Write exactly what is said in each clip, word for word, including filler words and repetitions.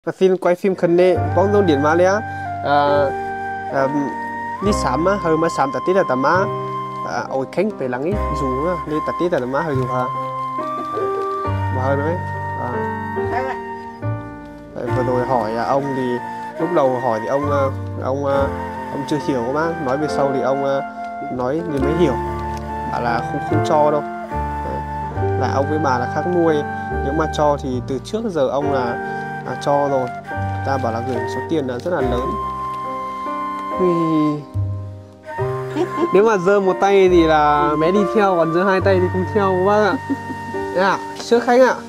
Phim quay phim khẩn nè bóng dông điện mà lẽ đi sắm á hơi mà sắm tạt tít là tầm á ôi khánh về lắng ý dù á đi tạt tít là tầm á hơi dù hả mà hơi nói vừa rồi hỏi ông thì lúc đầu hỏi thì ông ông ông chưa hiểu các bác, nói về sau thì ông nói thì mới hiểu, bảo là không không cho đâu, là ông với bà là khác nuôi, nếu mà cho thì từ trước giờ ông là, là cho rồi, ta bảo là gửi số tiền là rất là lớn. Ui. Nếu mà giơ một tay thì là bé đi theo, còn giơ hai tay thì không theo các bác ạ. Đấy ạ, trước khách ạ.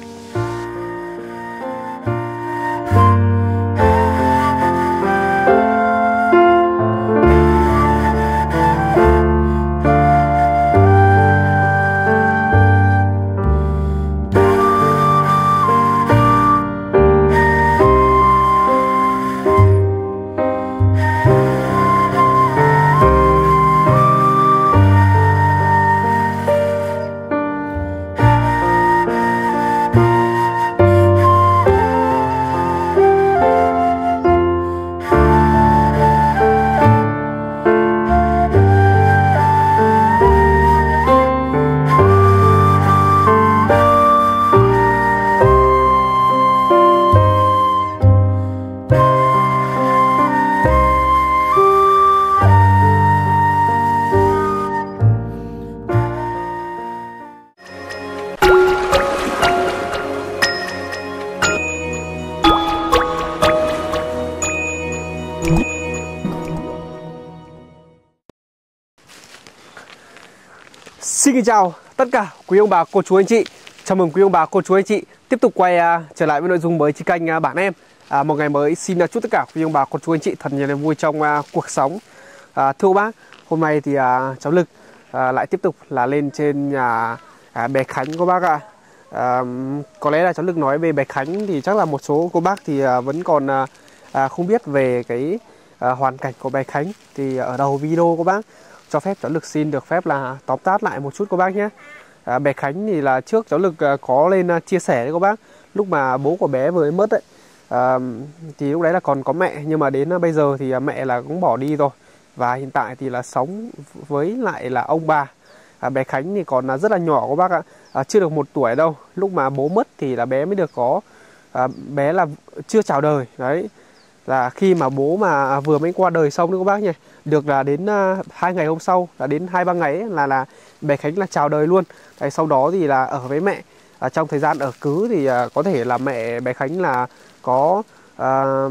Xin kính chào tất cả quý ông bà, cô chú, anh chị. Chào mừng quý ông bà, cô chú, anh chị tiếp tục quay uh, trở lại với nội dung mới trên kênh uh, Bản Em. uh, Một ngày mới xin uh, chúc tất cả quý ông bà, cô chú, anh chị thật nhiều niềm vui trong uh, cuộc sống. uh, Thưa bác, hôm nay thì uh, cháu Lực uh, lại tiếp tục là lên trên nhà uh, bé Khánh cô bác ạ. uh, Có lẽ là cháu Lực nói về bé Khánh thì chắc là một số cô bác thì uh, vẫn còn uh, uh, không biết về cái uh, hoàn cảnh của bé Khánh. Thì ở đầu video cô bác cho phép cháu Lực xin được phép là tóm tắt lại một chút cô bác nhé. à, Bé Khánh thì là trước cháu Lực à, có lên à, chia sẻ đấy cô bác, lúc mà bố của bé vừa mới mất đấy, à, thì lúc đấy là còn có mẹ, nhưng mà đến à, bây giờ thì à, mẹ là cũng bỏ đi rồi, và hiện tại thì là sống với lại là ông bà. à, Bé Khánh thì còn à, rất là nhỏ cô bác ạ, à, chưa được một tuổi đâu. Lúc mà bố mất thì là bé mới được có à, bé là chưa chào đời đấy, là khi mà bố mà vừa mới qua đời xong nữa các bác nhỉ, được là đến uh, hai ngày hôm sau, là đến hai ba ngày ấy, là là bé Khánh là chào đời luôn. Đấy, sau đó thì là ở với mẹ. À, trong thời gian ở cứ thì uh, có thể là mẹ bé Khánh là có uh,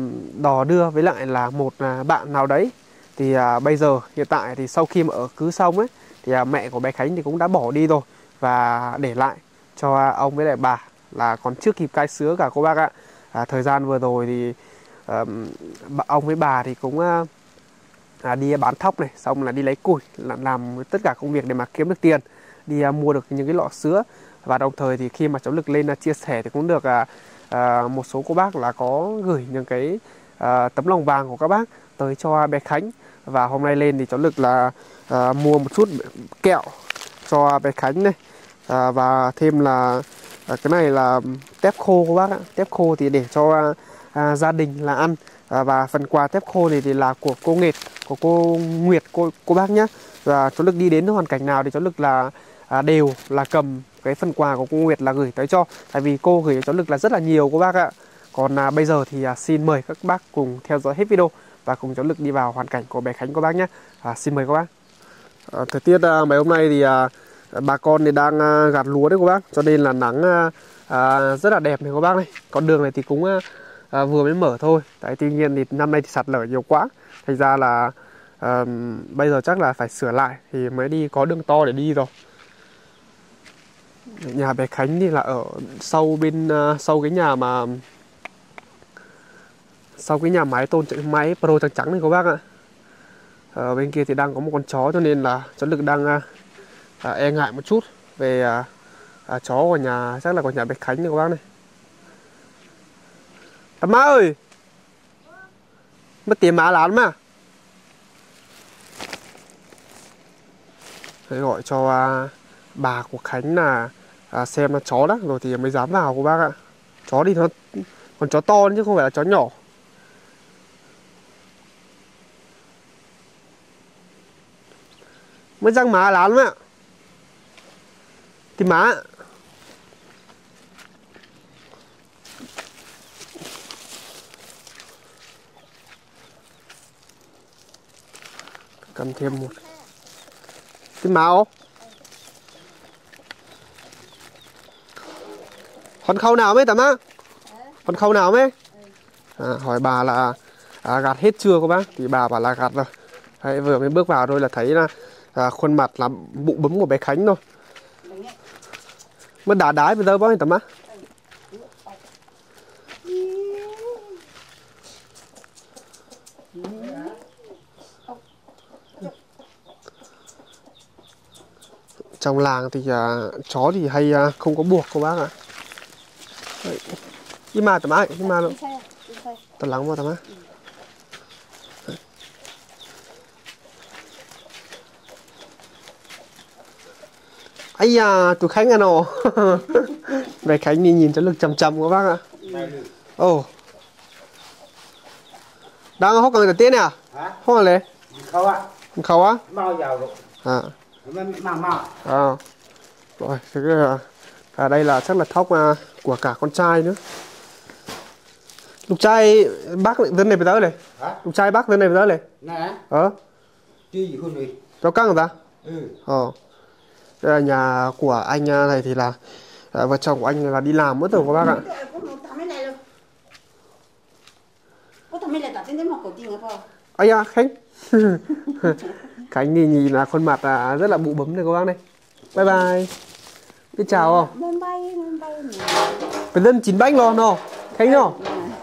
đò đưa với lại là một uh, bạn nào đấy. Thì uh, bây giờ hiện tại thì sau khi mà ở cứ xong ấy thì uh, mẹ của bé Khánh thì cũng đã bỏ đi rồi, và để lại cho uh, ông với lại bà là còn chưa kịp cai sứa cả cô bác ạ. À, thời gian vừa rồi thì uh, ông với bà thì cũng uh, À, đi bán thóc này, xong là đi lấy củi, làm, làm tất cả công việc để mà kiếm được tiền, đi uh, mua được những cái lọ sữa. Và đồng thời thì khi mà cháu Lực lên uh, chia sẻ thì cũng được uh, uh, một số cô bác là có gửi những cái uh, tấm lòng vàng của các bác tới cho bé Khánh. Và hôm nay lên thì cháu Lực là uh, mua một chút kẹo cho bé Khánh này, uh, và thêm là uh, cái này là tép khô cô bác ạ. Tép khô thì để cho uh, uh, gia đình là ăn. À, và phần quà tép khô này thì là của cô Nguyệt, của cô Nguyệt cô cô bác nhé. Và cháu Lực đi đến hoàn cảnh nào thì cháu Lực là à, đều là cầm cái phần quà của cô Nguyệt là gửi tới cho, tại vì cô gửi cho cháu Lực là rất là nhiều cô bác ạ. Còn à, bây giờ thì à, xin mời các bác cùng theo dõi hết video và cùng cháu Lực đi vào hoàn cảnh của bé Khánh cô bác nhé. À, xin mời các bác. À, thời tiết à, mấy hôm nay thì à, bà con thì đang à, gặt lúa đấy cô bác, cho nên là nắng à, à, rất là đẹp này cô bác này. Con đường này thì cũng à, À, vừa mới mở thôi. Đấy, tuy nhiên thì năm nay thì sạt lở nhiều quá, thành ra là à, bây giờ chắc là phải sửa lại thì mới đi có đường to để đi rồi. Nhà bé Khánh thì là ở sau bên uh, sau cái nhà mà sau cái nhà máy tôn máy pro trắng trắng này các bác ạ. Ở bên kia thì đang có một con chó, cho nên là cháu Lực đang uh, uh, e ngại một chút về uh, uh, chó của nhà, chắc là của nhà bé Khánh này các bác này. Má ơi, mất tiền má lắm mà. Để gọi cho à, bà của Khánh là à, xem nó chó đó rồi thì mới dám vào cô bác ạ. Chó thì nó Con chó to chứ không phải là chó nhỏ. Mới răng má lán mà. Thì má. Cầm thêm một. Cái máu. Con khâu nào mấy tầm á? Con khâu nào mấy? À, hỏi bà là à, gạt hết chưa cô bác? Thì bà bảo là gạt rồi. Đấy, vừa mới bước vào thôi là thấy là à, khuôn mặt là bụ bấm của bé Khánh thôi. Mới đá đái bây giờ bao nhiêu tầm á? Trong làng thì à, chó thì hay à, không có buộc cô bác ạ. Đấy. Đi mà tầm á, đi mà luôn. Tầm lắng mà tầm á. Ây da, tụi Khánh à nọ. Về Khánh đi nhìn cho lực chầm chầm các bác ạ. Ồ. Oh. Đang hốc cần tiền à? Hả? Hốc là lệ? Khâu á. Khâu á? Mau vào rồi. À. Mau mau. À. Rồi, thế cái à, đây là chắc là thóc à, của cả con trai nữa. Lục trai bác dân này phải tới này. Hả? Lục trai bác dân này phải tới này. Nè. Ờ. Chứ gì con này? Rau căng hả ta? Ừ. Ờ. Đây là nhà của anh này thì là à, vợ chồng của anh là đi làm mất rồi các bác ạ. Ây da, Khánh. Khánh thì nhìn là khuôn mặt là rất là bụ bấm này các bác này. Bye bye. Biết chào không? Phải dân chín bánh lo nó. Khánh nó.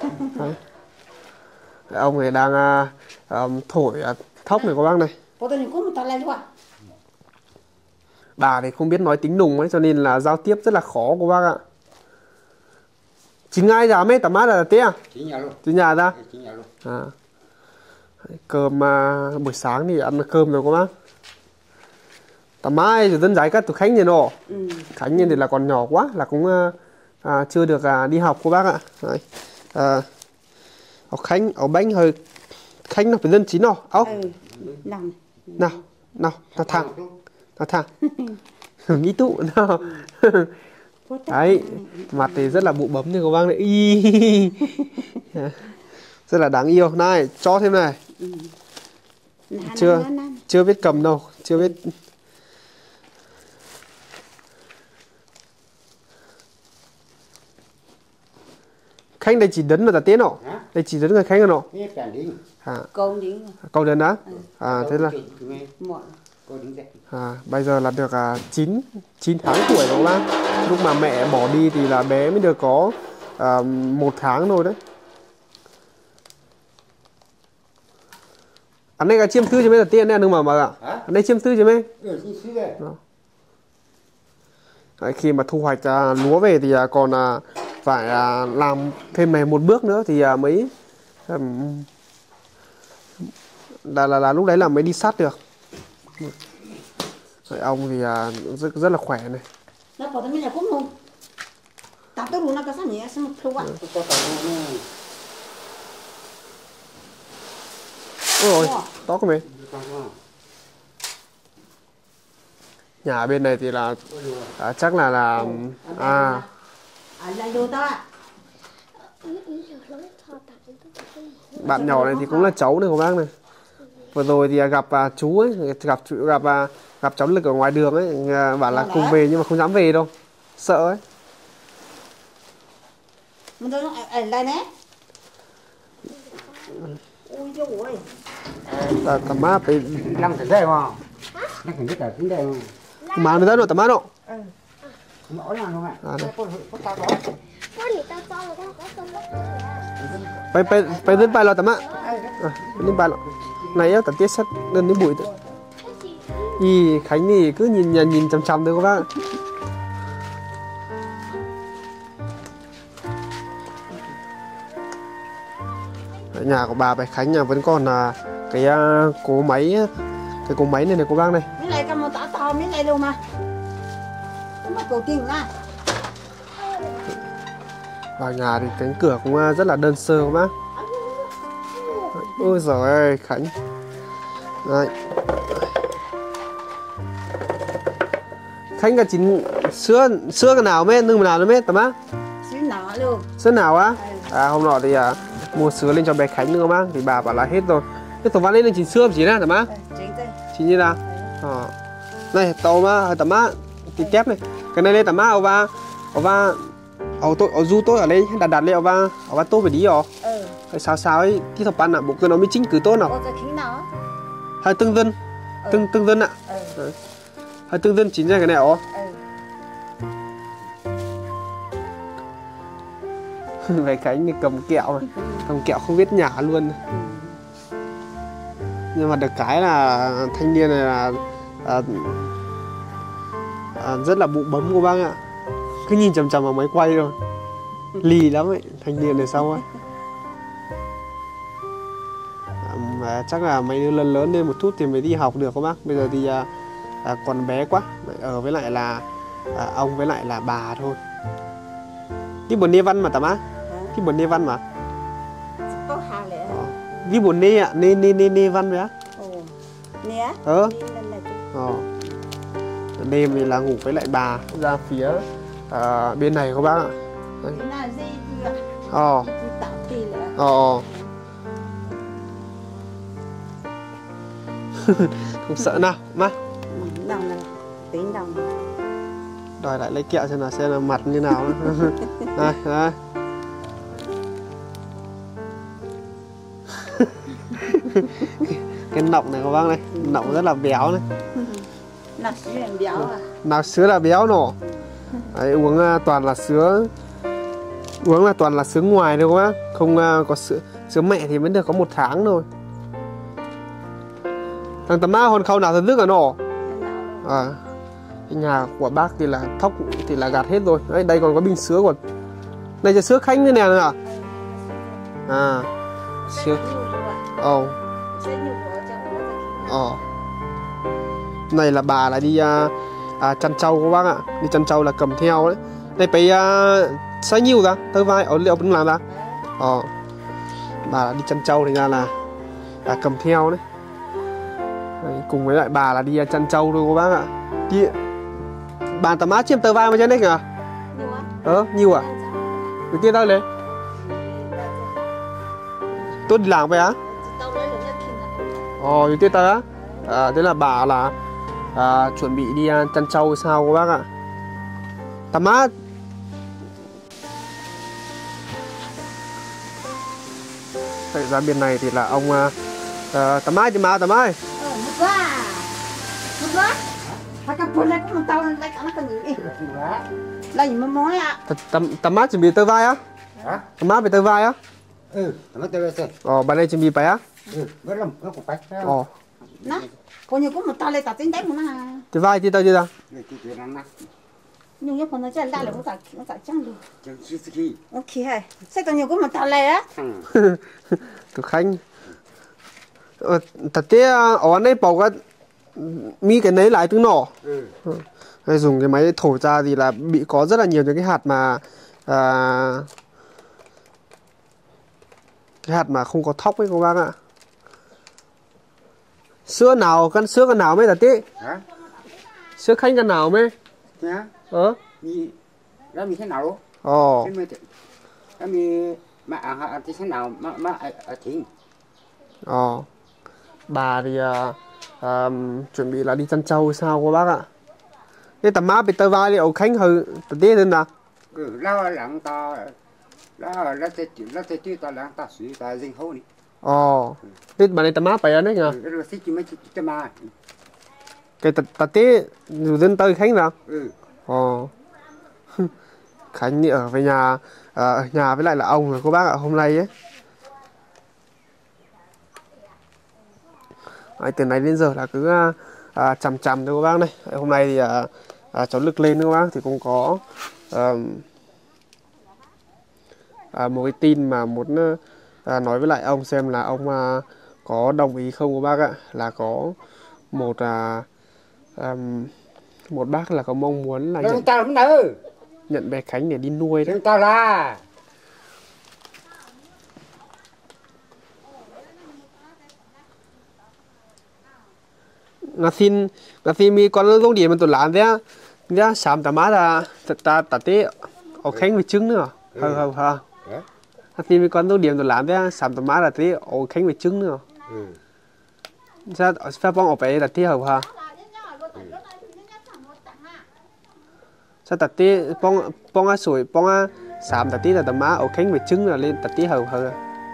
Ông này đang uh, thổi uh, thóc này các bác này. Bà thì không biết nói tiếng Nùng ấy cho nên là giao tiếp rất là khó các bác ạ. Chín ngay giá mấy tầm mát là té à? Chín nhà luôn. Chín nhà ra? Chín nhà luôn. À. Cơm uh, buổi sáng thì ăn cơm rồi các bác. Tầm mai thì dân giải cắt tụi Khánh như nọ. Ừ. Khánh như thì là còn nhỏ quá là cũng uh, à, chưa được uh, đi học các bác ạ. Đấy. À, Khánh áo bánh hơi Khánh nó phải dân chín nọ. Áo. Ừ. Nào. Nào, nào, nào thẳng. Nào thẳng. Nghĩ tụ nào. Đấy, mặt thì rất là bụ bấm như các bác này. Rất là đáng yêu. Này, cho thêm này. Chưa chưa biết cầm đâu, chưa biết. Khánh đây chỉ đấn là tiến nọ. Đây chỉ đấn người Khánh rồi nọ. À. Câu đính. Câu đấn á? À thế là. À, bây giờ là được à, chín tháng tuổi rồi các bác. Lúc mà mẹ bỏ đi thì là bé mới được có à, một tháng thôi đấy. Anh đây là chiêm thư cho mấy là tiền này đừng mà mà ạ. Anh đây chiêm thư cho mấy. Đấy, khi mà thu hoạch à, lúa về thì à, còn à, phải à, làm thêm này một bước nữa thì à, mới à, là, là là lúc đấy là mới đi sát được. Đấy, ông thì à, rất rất là khỏe này. Ôi rồi, to cái mày. Nhà bên này thì là à, chắc là là à bạn nhỏ này thì cũng là cháu này của bác này. Vừa rồi thì gặp à, chú ấy, gặp gặp à, gặp cháu Lực ở ngoài đường ấy, à, bảo là cùng về nhưng mà không dám về đâu, sợ ấy. Ta tầm mát thì năm cái đây mà, năm cái cái cái đây mà, mà người ta nói tầm mát đâu. Bay bay bay đến bay lo tầm mát, đến bay lo, này á tận tiết sắt lên đến bụi thôi. Ý Khánh thì cứ nhìn nhìn, nhìn chằm chằm thôi các bác. Ở nhà của bà Bạch Khánh nhà vẫn còn là cái uh, cố máy cái cố máy này này cô bác này. Mấy này cầm một tả to mấy này luôn mà. Mà cầu tiền ra. Vào nhà thì cánh cửa cũng rất là đơn sơ các bác. Ôi giời ơi Khánh. Đấy. Khánh cả chín sữa sữa cái nào mết nương nào nó mết tầm á? Sữa nọ luôn. Sữa nào á? À hôm nọ thì à, mua sữa lên cho bé Khánh nữa bác, thì bà bảo là hết rồi. Thế tổng văn lên chín sữa chỉ nè tầm á? Chỉ như nào? Ờ. Này tàu mà tầm á thì kép này. Cái này lên tầm á ở va ở va ở tôi ở du tôi ở đây đặt đặt lên ở va ở va tôi phải đi rồi. Ừ. Cái sao sao ấy thì thập ăn ạ, bộ cái nó mới chính cứ tốt nào. Hai tương dân, tương tương dân ạ. Ừ. Hai tương dân chín ra cái này ó. Ừ. Về Khánh thì cầm kẹo này, cầm kẹo không biết nhả luôn. Nhưng mà được cái là thanh niên này là à, à, rất là bụ bấm của bác ạ. Cứ nhìn chằm chằm vào máy quay rồi. Lì lắm ấy, thanh niên này sao ấy. À, chắc là mấy đứa lớn lớn lên một chút thì mới đi học được các bác. Bây giờ thì à, à, còn bé quá, ở với lại là à, ông với lại là bà thôi. Đi buồn nê văn mà tắm á? Đi buồn nê văn mà? Đi buồn nê ạ, nê nê nê nê văn vậy á? Nê á? Ờ. Ờ. Đêm thì là ngủ với lại bà ra phía à, bên này các bác ạ. Ờ. Ờ. Không sợ nào má. Đồng này, tính đồng. Đòi lại lấy kẹo xem là xem là mặt như nào. Đây, đây. Cái nọng này các bác này, nọng rất là béo này. Nọng sứa là béo à? Nào sứa là béo nổ. Đấy, uống uh, toàn là sứa, uống là toàn là sứa ngoài thôi các bác, không uh, có sữa sữa mẹ thì mới được có một tháng thôi. Thằng tầm má hồn khâu nào thật dứt ở nổ. À, cái nhà của bác thì là thóc thì là gạt hết rồi. Đấy, đây còn có bình sứa còn. Này là sứa Khánh như này nữa à? À, sứa. Ồ. Oh. Ồ. Oh. Này là bà là đi uh, uh, chăn trâu các bác ạ. Đi chăn trâu là cầm theo đấy. Này phải uh, xay nhiều ra, tơ vai ở liệu cũng làm ra. Ồ. Oh. Bà là đi chăn trâu thì ra là uh, cầm theo đấy. Đấy. Cùng với lại bà là đi uh, chăn trâu thôi các bác ạ. Đi bà tầm á chiếm tơ vai mà trên đấy kìa. Nhiều á? Ờ, nhiều à? Cái kia đâu đấy? Tôi đi làm vậy á? Ồ, như thế ta á? À, thế là bà là à, chuẩn bị đi uh, chăn trâu sao các bác ạ. Tầm á. Đấy, ra bên này thì là ông uh, uh, tầm ai thì mà tầm ai. Ờ, một quá. Một quá. Phải cặp này có một tàu này cả nó cần gì? Đây mà món ạ. Tầm tầm á chuẩn bị tơ vai á? Hả? Tầm á bị tơ vai á? Ừ, tầm á tơ vai xem. Ồ, bà này chuẩn bị phải á? Ừ, bớt lòng nó cũng phải. Ồ. Nè, coi như có một tàu này ta tính đấy mà nó. Tơ vai thì tao chưa ra? Nhưng nếu còn nó chơi đại là cũng phải cũng phải chăng được. Chẳng suy suy. Ok hay. Sẽ còn nhiều có một tàu này á. Tụi Khánh. Ờ, thật thế ở đây bảo cái mi cái nấy lại tiếng nổ. Ừ. Hay dùng cái máy thổi ra thì là bị có rất là nhiều những cái hạt mà à, cái hạt mà không có thóc ấy các bác ạ. Sữa nào cân sữa cân nào mới là tí? Hả? Sữa Khánh cân nào mới? Hả? Ờ? Gì? Đó mình thế nào luôn? Ồ. Đó mình mà à thế nào mà mà ở thỉnh. Ồ. Bà thì uh, uh, chuẩn bị là đi chăn trâu sao cô bác ạ. Thế tầm má bị tơ vai đi ở Khánh hư tầm tí lên nào. Ừ, lo lắng ta lo lo thế lo thế chứ ta lắng ta suy ta dinh hô đi. Ồ. Thế bà này tầm má phải đấy nhỉ? Ừ, rồi xích mấy cái mà. Cái tật tật tí dân tơi Khánh nào? Ừ. Ồ. Khánh thì ở với nhà uh, ở nhà với lại là ông rồi cô bác ạ hôm nay ấy. Đấy, từ nãy đến giờ là cứ à, chằm chằm thôi các bác này. Đấy, hôm nay thì à, à, cháu lực lên các bác thì cũng có à, à, một cái tin mà muốn à, nói với lại ông xem là ông à, có đồng ý không các bác ạ. Là có một à, à, một bác là có mong muốn là nhận, nhận bé Khánh để đi nuôi đấy. Tao là ngà xin ngà xin mi con giống điểm mình tụt lán thế nhá sám tà má là ta ta té ở khánh với trứng nữa hờ hờ hờ ngà xin mi con giống điểm tụt lán thế sám tà má là té ở khánh với trứng nữa sao sao bong ở bé là té hờ hờ sao ta té bong bong á sủi bong á sám ta té là tà má ở khánh với trứng là lên ta té hờ hờ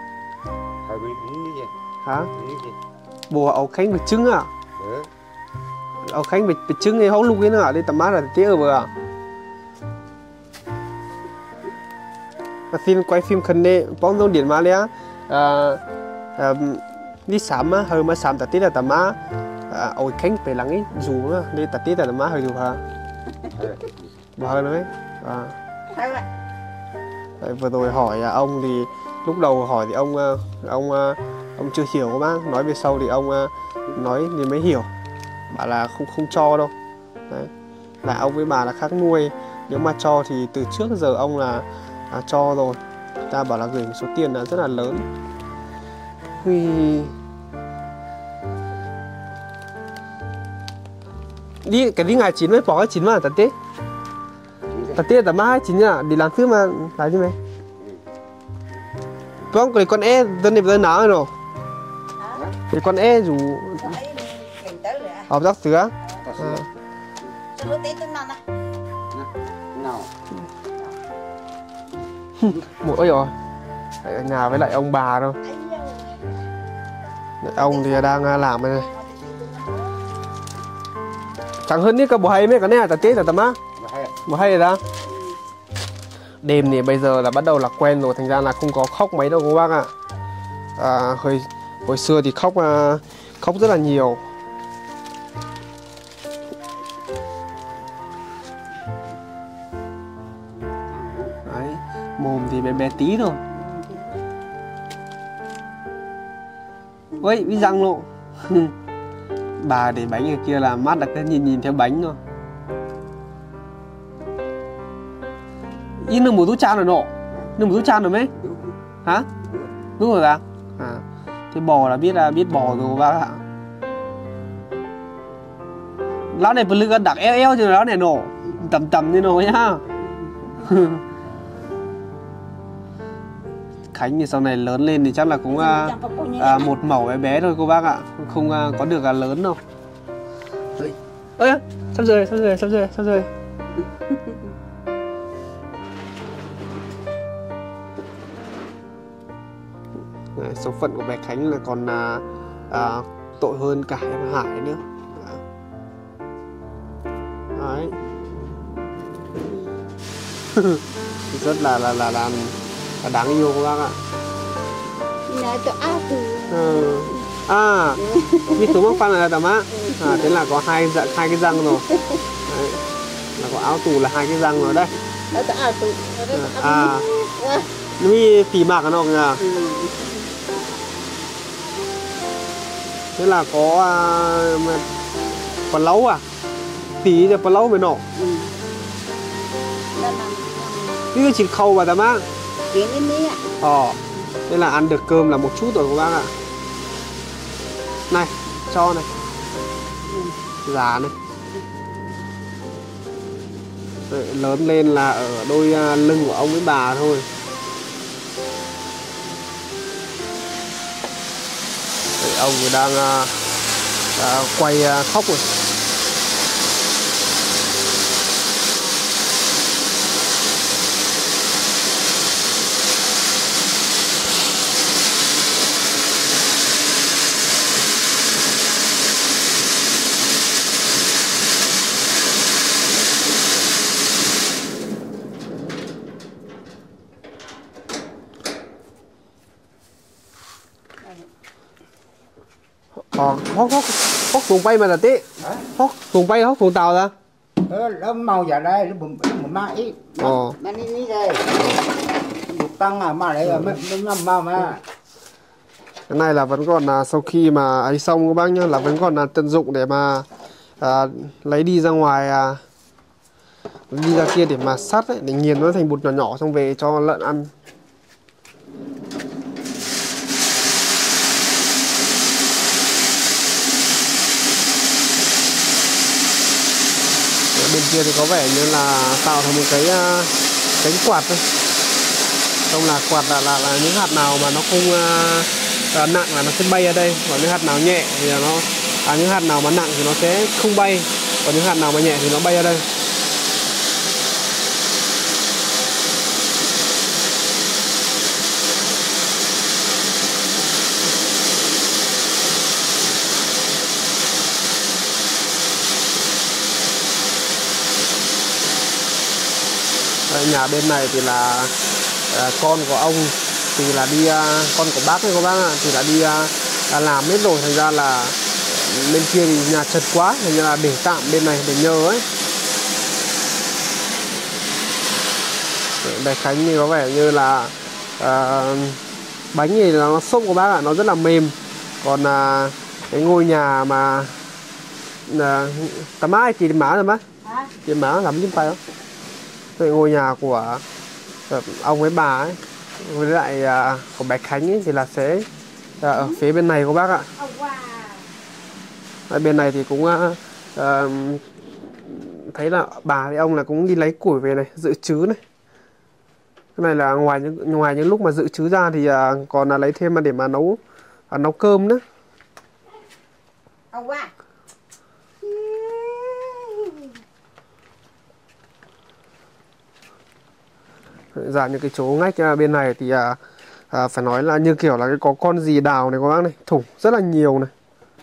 hả bùa ở khánh với trứng à ở khánh với trứng ấy không lúc ấy nữa lên tầm mát là tía ở vừa và phim quay phim khẩn nè bóng dòng điện mà lẽ đi sắm á hơi mà sắm tạt tía là tầm má ở khánh về lắng ấy dù nữa đi tạt tía là tầm má hơi dù hả mà hơi đấy à vừa rồi hỏi ông thì lúc đầu hỏi thì ông ông ông chưa hiểu các bác, nói về sau thì ông nói thì mới hiểu, bảo là không không cho đâu. Đấy. Là ông với bà là khác nuôi, nếu mà cho thì từ trước giờ ông là à, cho rồi, ta bảo là gửi một số tiền là rất là lớn. Ui. Đi cái đi ngày chín mới bỏ cái chín mà tận tết, tận tết tận mai chín nhá, đi làm thứ mà làm gì mày? Vâng, cái con e tên này bây giờ nào rồi? Cái con e rủ học giác sữa. Một ơi rồi, ở nhà với lại ông bà thôi. Ông thì đang làm này. Chẳng hơn đi cả bộ hay mấy cái này, tao tết rồi tao má. Bộ hay rồi đó. Đêm thì bây giờ là bắt đầu là quen rồi, thành ra là không có khóc mấy đâu các bác ạ. À, hồi hồi xưa thì khóc uh, khóc rất là nhiều. Đấy, mồm thì bé bé tí thôi. Ôi, bị răng lộ. Bà để bánh ở kia là mắt là cứ nhìn nhìn theo bánh thôi. In được một túi chan rồi nọ, được một túi chan rồi mấy? Hả? Đúng rồi à? À, thế bò là biết là biết bò rồi bác ạ. Lá này vừa lưng đặc eo eo chứ lá này nổ tầm tầm như nổ nhá. Khánh thì sau này lớn lên thì chắc là cũng à, à, một mẩu bé bé thôi cô bác ạ, không à, có được là lớn đâu. Ơi, sắp rơi, sắp rơi, sắp rơi, sắp rơi. Đấy, số phận của bé Khánh là còn à, à, tội hơn cả em Hải nữa. Đấy. Rất là là là là, là đáng yêu các bác ạ. Ừ. À, biết số mắc phan là tầm á. À, thế là có hai dạ, hai cái răng rồi. Đấy. Là có áo tù là hai cái răng rồi đây. À, mi tỉ mạc nó kìa. Thế là có uh, con lấu à? Tí là con lấu mới nổ. Cái ừ. Thịt khâu vào tầm á. Ờ, thế là ăn được cơm là một chút rồi các bác ạ. Này, cho này. Giá này. Đấy, lớn lên là ở đôi uh, lưng của ông với bà thôi. Đấy, ông đang uh, uh, quay uh, khóc rồi. Ờ, hóc hóc hóc xuồng bay mà là tí hóc xuồng bay hóc xuồng tàu ra ờ nó màu giả đây nó bùm bùm mà ít ờ mà đi đi đây bụt tăng à mà đấy mà nó mà mà cái này là vẫn còn là sau khi mà ấy xong các bác nhá, là vẫn còn là tận dụng để mà à, lấy đi ra ngoài à, đi ra kia để mà sắt ấy, để nghiền nó thành bột nhỏ nhỏ xong về cho lợn ăn. kia thì có vẻ như là tạo thành một cái uh, cánh quạt thôi. Không là quạt là, là là những hạt nào mà nó không uh, nặng là nó sẽ bay ở đây, còn những hạt nào nhẹ thì nó à, những hạt nào mà nặng thì nó sẽ không bay, còn những hạt nào mà nhẹ thì nó bay ở đây. Ở nhà bên này thì là à, con của ông thì là đi à, con của bác ấy các bác ạ, thì là đi à, à, làm hết rồi, thành ra là bên kia thì nhà chật quá, thành ra là để tạm bên này để nhờ ấy. Đại khái thì có vẻ như là à, bánh thì nó xốp của bác ạ, nó rất là mềm. Còn à, cái ngôi nhà mà à, tầm ai thì má rồi bác, thì má làm trên tay không? Cái ngôi nhà của ông với bà ấy với lại uh, của Bạch Khánh ấy, thì là sẽ uh, ở phía bên này của bác ạ. Ở bên này thì cũng uh, uh, thấy là bà với ông là cũng đi lấy củi về này, dự trứ này. Cái này là ngoài những ngoài những lúc mà dự trứ ra thì uh, còn là lấy thêm mà để mà nấu uh, nấu cơm nữa. Dạ những cái chỗ ngách bên này thì à, à, phải nói là như kiểu là cái có con gì đào này các bác này, thủng rất là nhiều này.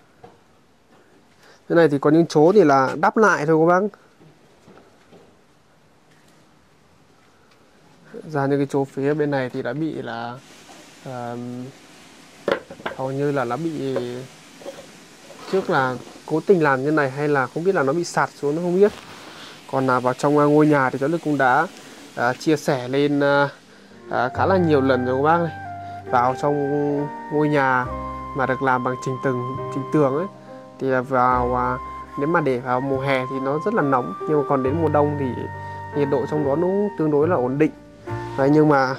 Cái này thì có những chỗ thì là đắp lại thôi các bác. Ra những cái chỗ phía bên này thì đã bị là à, hầu như là nó bị trước là cố tình làm như này hay là không biết là nó bị sạt xuống, nó không biết. Còn là vào trong ngôi nhà thì cháu Lực cũng đã À, chia sẻ lên à, à, khá là nhiều lần rồi các bác này. Vào trong ngôi nhà mà được làm bằng trình tường trình tường ấy thì vào à, nếu mà để vào mùa hè thì nó rất là nóng, nhưng mà còn đến mùa đông thì nhiệt độ trong đó nó tương đối là ổn định. Đấy, nhưng mà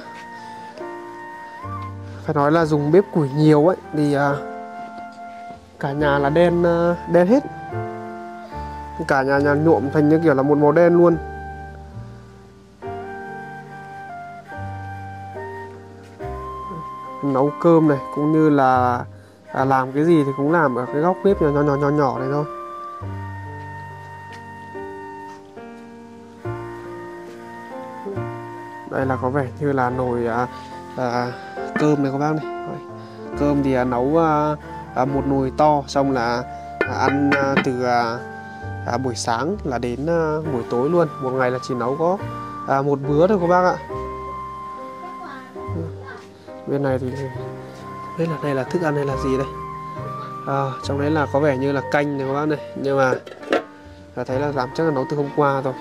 phải nói là dùng bếp củi nhiều ấy thì à, cả nhà là đen đen hết, cả nhà nhà nhuộm thành như kiểu là một màu đen luôn. Nấu cơm này cũng như là à, làm cái gì thì cũng làm ở cái góc bếp nhỏ nhỏ nhỏ nhỏ này thôi. Đây là có vẻ như là nồi à, à, cơm này các bác này. Cơm thì à, nấu à, à, một nồi to, xong là à, ăn à, từ à, à, buổi sáng là đến à, buổi tối luôn. Một ngày là chỉ nấu có à, một bữa thôi các bác ạ. Bên này thì đây là đây là thức ăn hay là gì đây? À, trong đấy là có vẻ như là canh này các bác này, nhưng mà là thấy là làm chắc là nấu từ hôm qua rồi.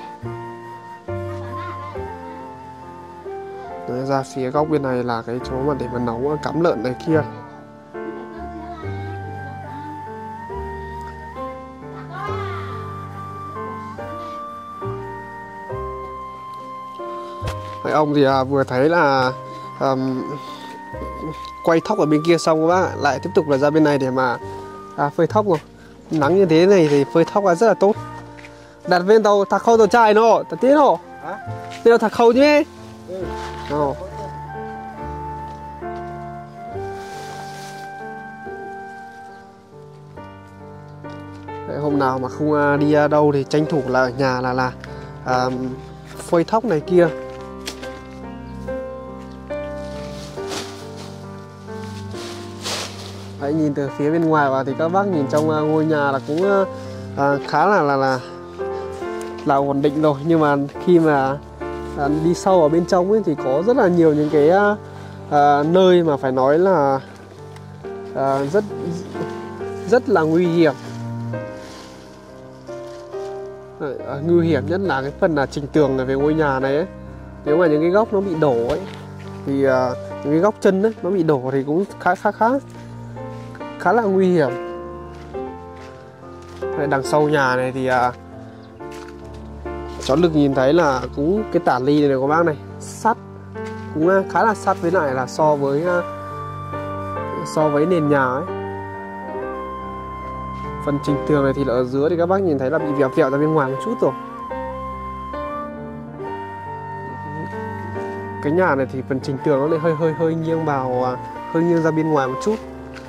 Đấy, ra phía góc bên này là cái chỗ mà để mà nấu cắm lợn này kia. Đấy, ông thì à, vừa thấy là um, quay thóc ở bên kia xong các bác ạ, lại tiếp tục là ra bên này để mà à, phơi thóc rồi. Nắng như thế này thì phơi thóc là rất là tốt. Đặt bên tàu thạc khâu tàu chai nó, tao tiến nó. Hả? Đây là thạc khâu chứ ấy. Ừ. Nó. Đấy, hôm nào mà không đi đâu thì tranh thủ là ở nhà là là à, phơi thóc này kia. Đấy, nhìn từ phía bên ngoài vào thì các bác nhìn trong uh, ngôi nhà là cũng uh, khá là là là là ổn định rồi, nhưng mà khi mà uh, đi sâu ở bên trong ấy thì có rất là nhiều những cái uh, uh, nơi mà phải nói là uh, rất rất là nguy hiểm. Đấy, uh, nguy hiểm nhất là cái phần là chỉnh tường về ngôi nhà này ấy. Nếu mà những cái góc nó bị đổ ấy thì uh, những cái góc chân ấy nó bị đổ thì cũng khá khá khá khá là nguy hiểm. Đằng sau nhà này thì à, cháu Lực nhìn thấy là cũng cái tả ly này, này các bác này, sắt cũng khá là sắt với lại là so với so với nền nhà ấy. Phần chỉnh tường này thì là ở dưới thì các bác nhìn thấy là bị vẹo vẹo ra bên ngoài một chút rồi. cái nhà này thì phần chỉnh tường nó lại hơi hơi hơi nghiêng vào, à, hơi nghiêng ra bên ngoài một chút.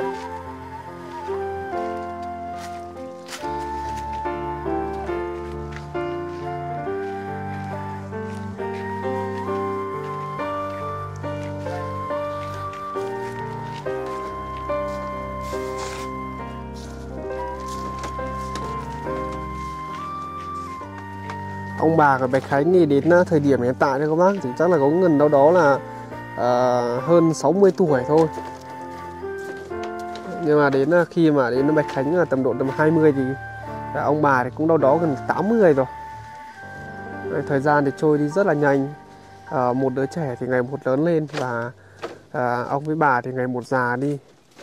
Ông bà của Bạch Khánh thì đến thời điểm hiện tại thì các bác thì chắc là có gần đâu đó là uh, hơn sáu mươi tuổi thôi. Nhưng mà đến khi mà đến Bạch Khánh là tầm độ tầm hai mươi thì ông bà thì cũng đâu đó gần tám mươi rồi. Đấy, thời gian thì trôi đi rất là nhanh. Uh, một đứa trẻ thì ngày một lớn lên và uh, ông với bà thì ngày một già đi.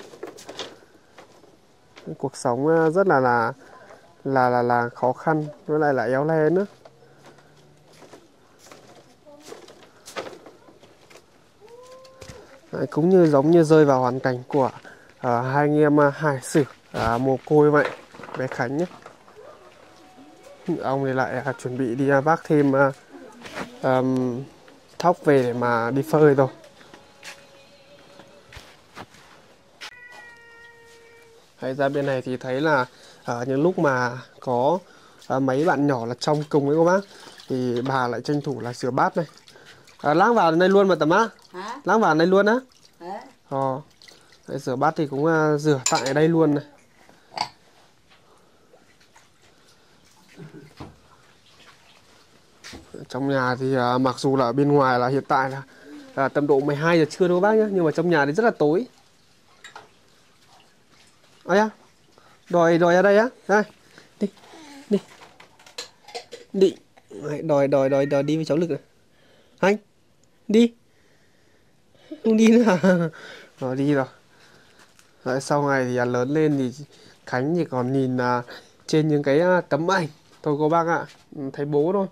Cuộc sống rất là là là là, là khó khăn, với lại là éo le nữa. Đấy, cũng như giống như rơi vào hoàn cảnh của uh, hai anh em uh, Hải Sử uh, mồ côi vậy, bé Khánh nhé. Ông thì lại uh, chuẩn bị đi uh, vác thêm uh, um, thóc về để mà đi phơi rồi. Hãy ra bên này thì thấy là uh, những lúc mà có uh, mấy bạn nhỏ là trong cùng với các bác thì bà lại tranh thủ là rửa bát này. À, láng vào đây luôn mà tầm á? Hả? Láng vào đây luôn á? Hả? Ờ. Đấy, rửa bát thì cũng uh, rửa tại đây luôn này. Trong nhà thì uh, mặc dù là ở bên ngoài là hiện tại là uh, tầm độ mười hai giờ trưa đâu bác nhá, nhưng mà trong nhà thì rất là tối. Ây à? Đòi đòi ra đây á? Đây. Đi. Đi. Đi. Đấy, đòi đòi đòi đòi đi với cháu Lực này. Anh đi, không đi nữa à? Rồi đi rồi. Rồi sau này thì lớn lên thì Khánh thì còn nhìn uh, trên những cái uh, tấm ảnh thôi cô bác ạ, thấy bố thôi.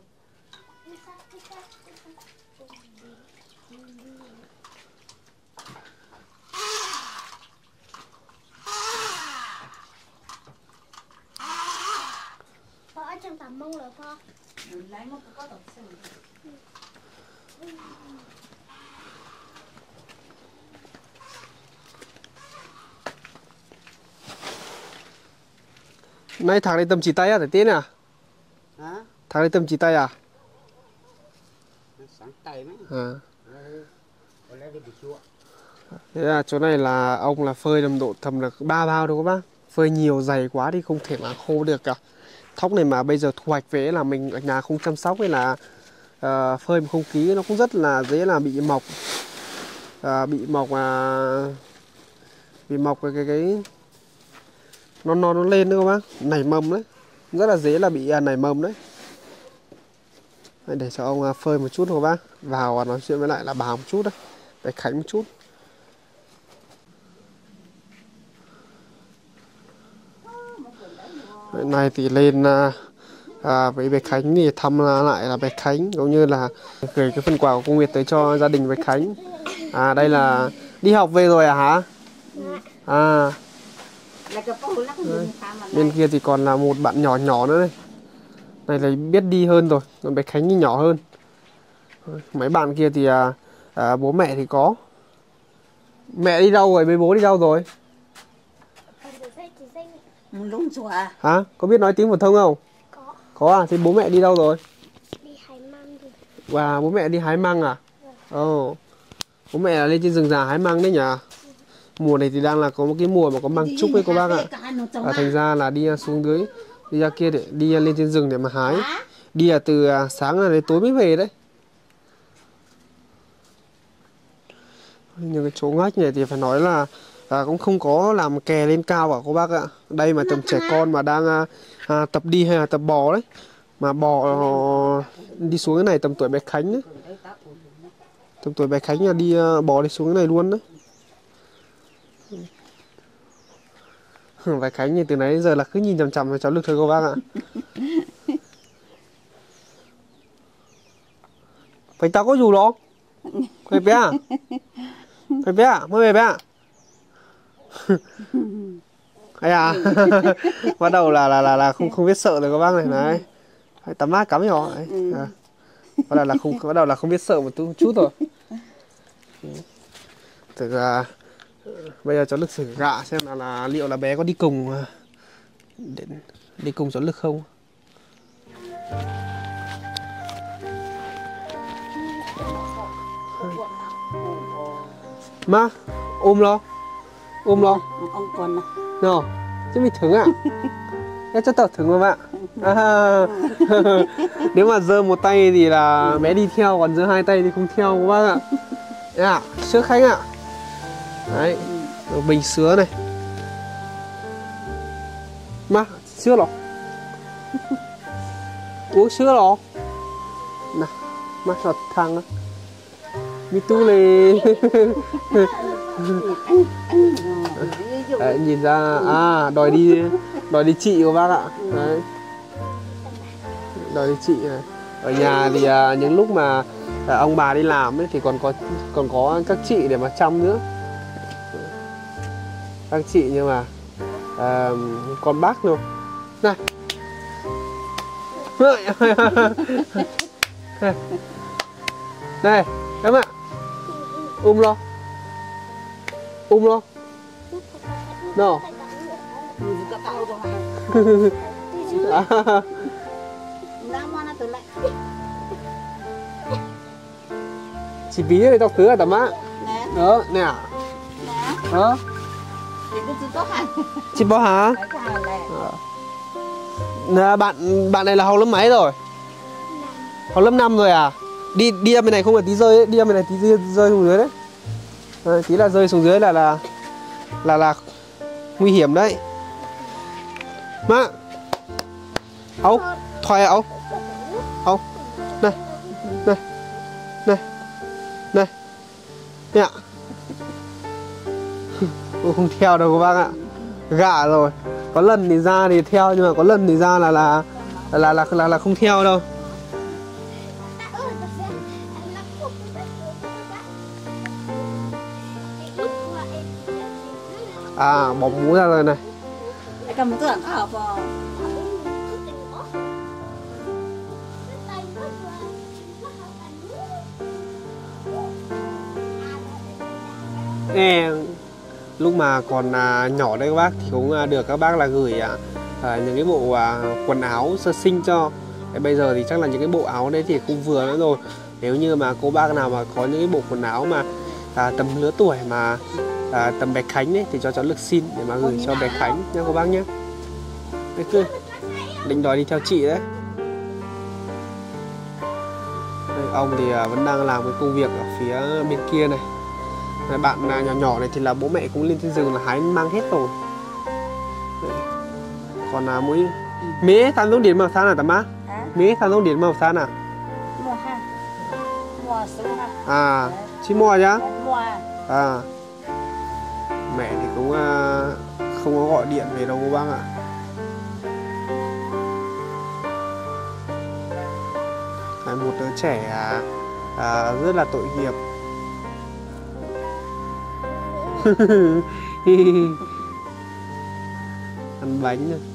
Trong tầm mông rồi con. Lấy một có tập sự. Nay thằng này tầm chỉ tay à, để tiến à? Hả? Thằng này tầm chỉ tay à? Sáng tay mấy. À. Thế là chỗ này là ông là phơi tầm độ tầm là ba bao đâu các bác. Phơi nhiều dày quá thì không thể mà khô được cả. Thóc này mà bây giờ thu hoạch về là mình ở nhà không chăm sóc hay là uh, phơi mà không ký nó cũng rất là dễ là bị mọc, uh, bị mọc uh, bị mọc cái cái cái nó nó nó lên nữa các bác, nảy mầm đấy, rất là dễ là bị uh, nảy mầm đấy. Để cho ông uh, phơi một chút thôi các bác, vào uh, nói chuyện với lại là bà một chút đấy, để Khánh một chút. Hôm nay thì lên à, với Bạch Khánh thì thăm lại là Bạch Khánh, cũng như là gửi cái phần quà của cô Nguyệt tới cho gia đình Bạch Khánh. À đây là đi học về rồi à hả? À bên kia thì còn là một bạn nhỏ nhỏ nữa đây. Này là biết đi hơn rồi, còn Bạch Khánh thì nhỏ hơn. Mấy bạn kia thì à, à, bố mẹ thì có. Mẹ đi đâu rồi, mấy bố đi đâu rồi? Hả? Có biết nói tiếng phổ thông không? Có. Có à? Thế bố mẹ đi đâu rồi? Đi hái măng rồi. Wow, bố mẹ đi hái măng à? Ồ. Oh. Bố mẹ là lên trên rừng già hái măng đấy nhỉ? Mùa này thì đang là có một cái mùa mà có măng trúc ấy cô bác ạ. À, thành ra là đi xuống dưới, đi ra kia để đi lên trên rừng để mà hái. Đi là từ sáng là đến tối mới về đấy. Nhưng cái chỗ ngách này thì phải nói là à, cũng không có làm kè lên cao à cô bác ạ. Đây mà tầm trẻ con mà đang à, à, tập đi hay là tập bò đấy, mà bò à, đi xuống cái này tầm tuổi Bạch Khánh đấy, tầm tuổi Bạch Khánh là đi à, bò đi xuống cái này luôn đấy. Bạch Khánh như từ nãy đến giờ là cứ nhìn chằm chằm vào cháu Lực thôi cô bác ạ. Phải tao có dù đó phải bé à? Phải bé à? Mới về bé à? Hay à? Bắt đầu là là là là không không biết sợ rồi các bác này này. Tắm mát cắm nhỏ ấy. À. Bắt đầu là không bắt đầu là không biết sợ một chút chút rồi. Thực ra bây giờ cháu Lực thử gạ xem là, là liệu là bé có đi cùng để, đi cùng cháu Lực không. Má ôm lo ôm lo ông còn nào chứ mình thứng à. Em cho tớ thứng mà bạn à. Nếu mà giơ một tay thì là bé đi theo, còn giơ hai tay thì không theo các bác ạ. À, sữa Khánh ạ. Đấy, bình sữa này. Má, sữa rồi. Uống sữa rồi. Nào, má cho thằng á. Mi tu lì. Đấy, nhìn ra à, đòi đi đòi đi chị của bác ạ. Đấy. Đòi đi chị này. Ở nhà thì à, những lúc mà à, ông bà đi làm ấy thì còn có còn có các chị để mà chăm nữa. Các chị nhưng mà à, con bác đâu. Này. Này, em ạ. Ôm lo. Ôm lo. Nào. Chị bí này tao thứ à tầm á. Đó, nè. Đó. Chị bao hả? Nè, bạn bạn này là học lớp mấy rồi? Học lớp năm rồi à? Đi đi ra bên này không phải tí rơi ấy, đi ra bên này tí rơi, rơi xuống dưới đấy. À, tí là rơi xuống dưới là là là là nguy hiểm đấy. Má. Ấu, thoại ấu. Ấu. Này. Này. Này. Này. Nè. Không theo đâu các bác ạ. Gạ rồi. Có lần thì ra thì theo nhưng mà có lần thì ra là là là là là, là không theo đâu. À, bỏ mũ ra rồi này. Cầm một tưởng khảo vào. Nè, lúc mà còn à, nhỏ đấy các bác thì cũng à, được các bác là gửi à, à, những cái bộ à, quần áo sơ sinh cho. Thế bây giờ thì chắc là những cái bộ áo đấy thì không vừa nữa rồi. Nếu như mà cô bác nào mà có những cái bộ quần áo mà à, tầm lứa tuổi mà à, tầm bé Khánh ấy thì cho cháu Lực xin để mà gửi cho bé Khánh nha cô bác nhé. Đấy cứ định đòi đi theo chị đấy. Đây, ông thì à, vẫn đang làm cái công việc ở phía bên kia này. Đấy, bạn à, nhỏ nhỏ này thì là bố mẹ cũng lên trên rừng là hái mang hết rồi. Đấy. Còn là mỗi mế tham giống điện màu sao nào tầm á? Mế tham giống điện màu sao nào? Mua ha. Mua sữa ha. À, chị mua nhá. Mua. À. Mẹ thì cũng à, không có gọi điện về đâu cô bác ạ. À, một đứa trẻ à, à, rất là tội nghiệp. Ăn bánh này.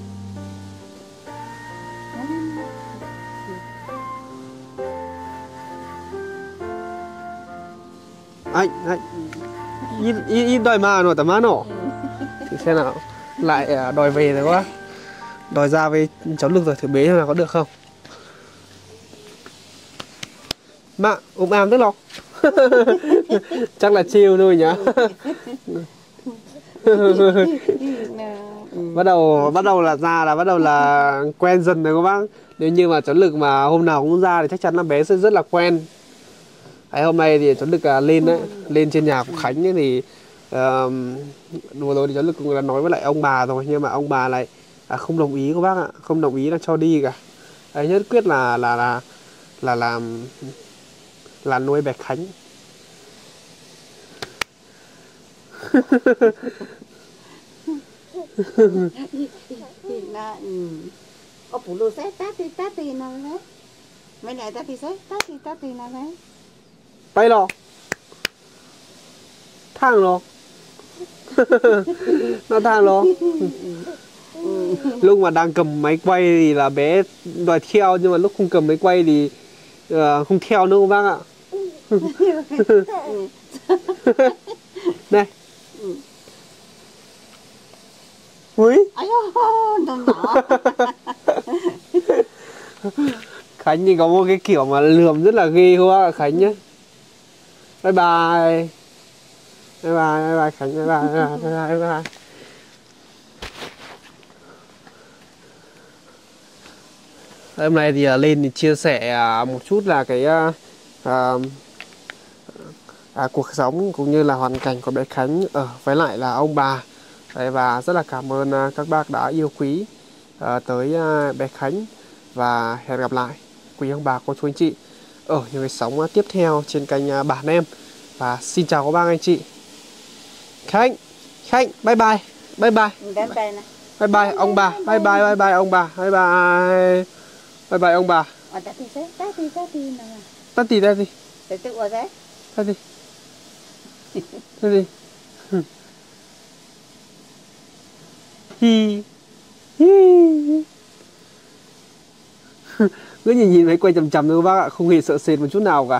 Anh, anh ít, ít, ít đòi mà nổi tầm má nổ. Thì xem nào. Lại à, đòi về rồi quá. Đòi ra với cháu Lực rồi thử bế xem là có được không. Mạ, ôm am tức lọc. Chắc là chill thôi nhá. Bắt đầu bắt đầu là ra là bắt đầu là quen dần rồi các bác. Nếu như mà cháu Lực mà hôm nào cũng ra thì chắc chắn là bé sẽ rất là quen. Đấy, hôm nay thì cháu Lực à, lên đấy, lên trên nhà của Khánh ấy thì uh, vừa rồi thì cháu Lực cũng là nói với lại ông bà rồi, nhưng mà ông bà lại à, không đồng ý các bác ạ, không đồng ý là cho đi cả. Đấy, nhất quyết là là là là làm là, là nuôi bé Khánh. Có phụ lô xét tát thì tát thì nào đấy. Mấy này tát thì xét tát thì tát thì nào đấy. Bay lo. Thang lo. Nó thang lo. Lúc mà đang cầm máy quay thì là bé đòi theo, nhưng mà lúc không cầm máy quay thì uh, không theo nữa các bác ạ. Này. Ui. Ai nó nhỏ. Khánh thì có một cái kiểu mà lườm rất là ghê không ạ Khánh nhé. Bye bye. Bye bye, bye bye Khánh, bye bye, bye bye, bye bye. Hôm nay thì lên thì chia sẻ một chút là cái à, à, à, cuộc sống cũng như là hoàn cảnh của bé Khánh ở với lại là ông bà. Đấy, và rất là cảm ơn à, các bác đã yêu quý à, tới à, bé Khánh. Và hẹn gặp lại quý ông bà cô chú anh chị ở những cái sóng à, tiếp theo trên kênh à, Bản Em. Và xin chào các bác anh chị. Khánh, Khánh, bye bye, bye bye. Bye bye này. Bye bye ông bà, bye bye, bye bye ông bà, bye bye. Bye bye ông bà. Ở đây thì thế, đây thì thế thì nào. Tắt gì đây gì? Để tự ở đấy. Tắt gì? Tắt gì? Hi. Hi. Cứ nhìn nhìn thấy quay chầm chầm thôi các bác ạ, không hề sợ sệt một chút nào cả.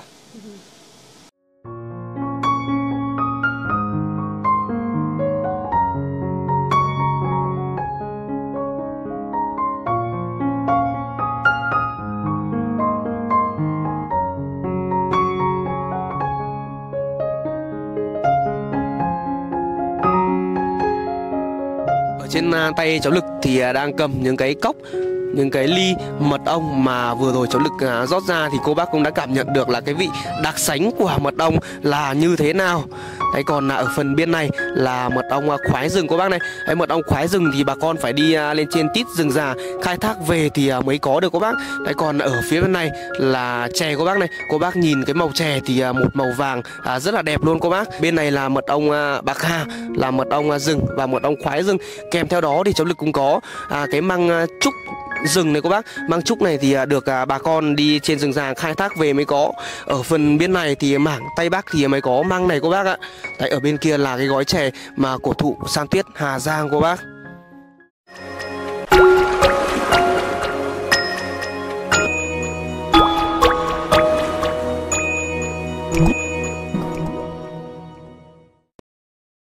Trên tay cháu Lực thì đang cầm những cái cốc, những cái ly mật ong mà vừa rồi cháu Lực rót ra thì cô bác cũng đã cảm nhận được là cái vị đặc sánh của mật ong là như thế nào. Đấy, còn ở phần bên này là mật ong khoái rừng cô bác này. Đấy, mật ong khoái rừng thì bà con phải đi lên trên tít rừng già khai thác về thì mới có được cô bác. Đấy, còn ở phía bên này là chè cô bác này. Cô bác nhìn cái màu chè thì một màu vàng rất là đẹp luôn cô bác. Bên này là mật ong bạc hà, là mật ong rừng và mật ong khoái rừng. Kèm theo đó thì cháu Lực cũng có à, cái măng trúc rừng này cô bác. Măng trúc này thì được à, bà con đi trên rừng già khai thác về mới có. Ở phần bên này thì mảng Tây Bắc thì mới có măng này cô bác ạ. Đấy, ở bên kia là cái gói chè mà cổ thụ San Tuyết Hà Giang cô bác.